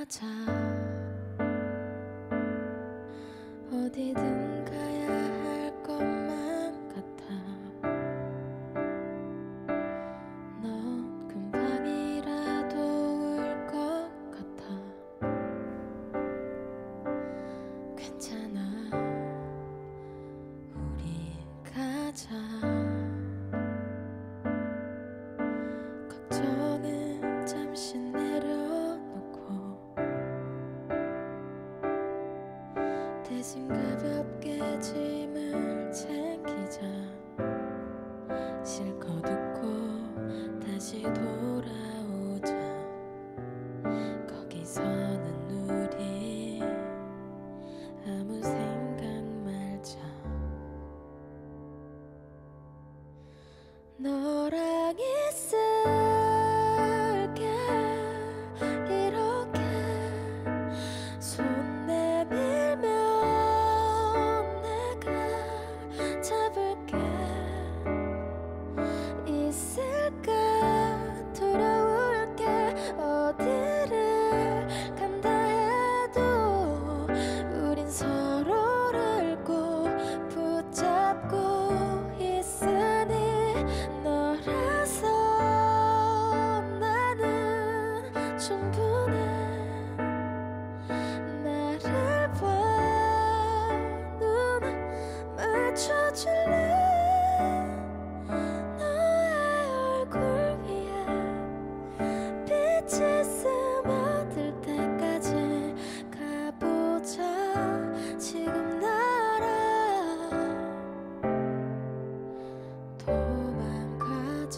가자. 어디든 가야 할 것만 같아. 넌 금방이라도 올 것 같아. 괜찮아, 우리 가자. 걱정은 잠시 내려놓고 대신 가볍게 짐을 챙기자. 실컷 웃고 다시 돌아오자. 거기서는 우리 아무 생각 말자. 너랑 있을게. 이렇게 손 내밀면 내가 잡을게. 있을까 돌아올게. 어디를 간다 해도 우린 서로를 꼭 붙잡고 있으니 너라서 나는 충분해. 나를 봐, 눈 맞춰줄래. 너의 얼굴 위에 빛이 스며들 때까지 가보자. 지금 나랑 도망가자.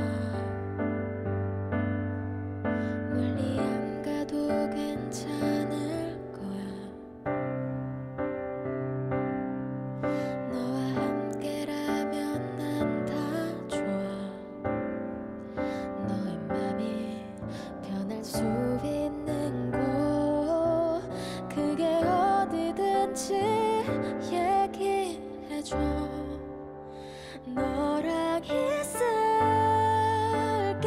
멀리 안 가도 괜찮을 거야. 너와 함께라면 난 다 좋아. 너의 맘이 변할 수 있는 곳, 그게 어디든지 얘기해줘. 너랑 있을게.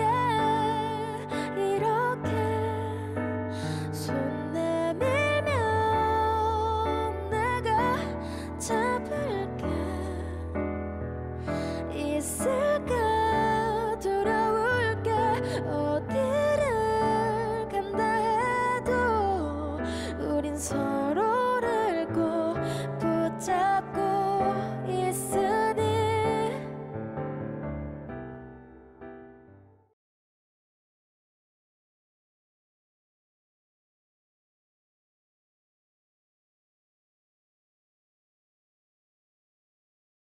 이렇게 손 내밀면 내가 잡을게. 있을까 돌아올게. 어디를 간다 해도 우린 서로